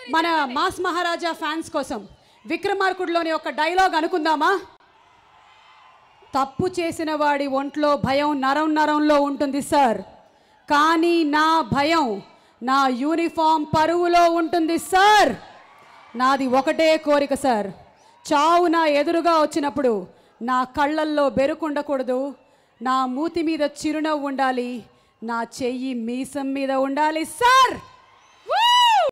మన మాస్ మహారాజా ఫ్యాన్స్ కోసం విక్రమార్కుడులోని ఒక డైలాగ్ అనుకుందామా? తప్పు చేసిన వాడి ఒంట్లో భయం నరం నరంలో ఉంటుంది సార్, కానీ నా భయం నా యూనిఫామ్ పరువులో ఉంటుంది సార్. నాది ఒకటే కోరిక సార్, చావు నా ఎదురుగా వచ్చినప్పుడు నా కళ్ళల్లో బెరుకుండకూడదు, నా మూతి మీద చిరునవ్వు ఉండాలి, నా చెయ్యి మీసం మీద ఉండాలి సార్.